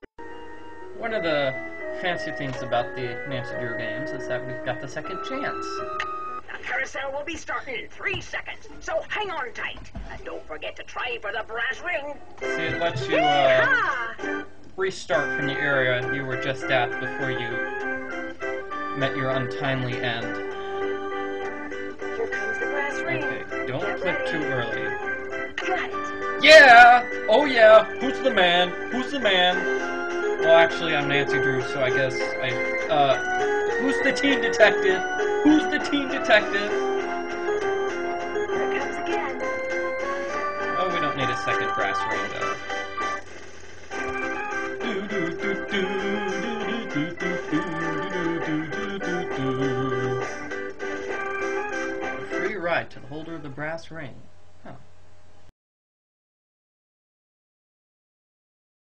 One of the fancy things about the Nancy Drew games is that we've got the second chance. The carousel will be starting in 3 seconds, so hang on tight. And don't forget to try for the brass ring. See, it lets you restart from the area you were just at before you met your untimely end. Here comes the brass ring. Okay, don't Get click ready. too early. Got it. Yeah! Oh yeah! Who's the man? Who's the man? Well, actually, I'm Nancy Drew, so I guess who's the teen detective? Who's the teen detective? Here it comes again. Oh, we don't need a second brass ring, though. A free ride to the holder of the brass ring.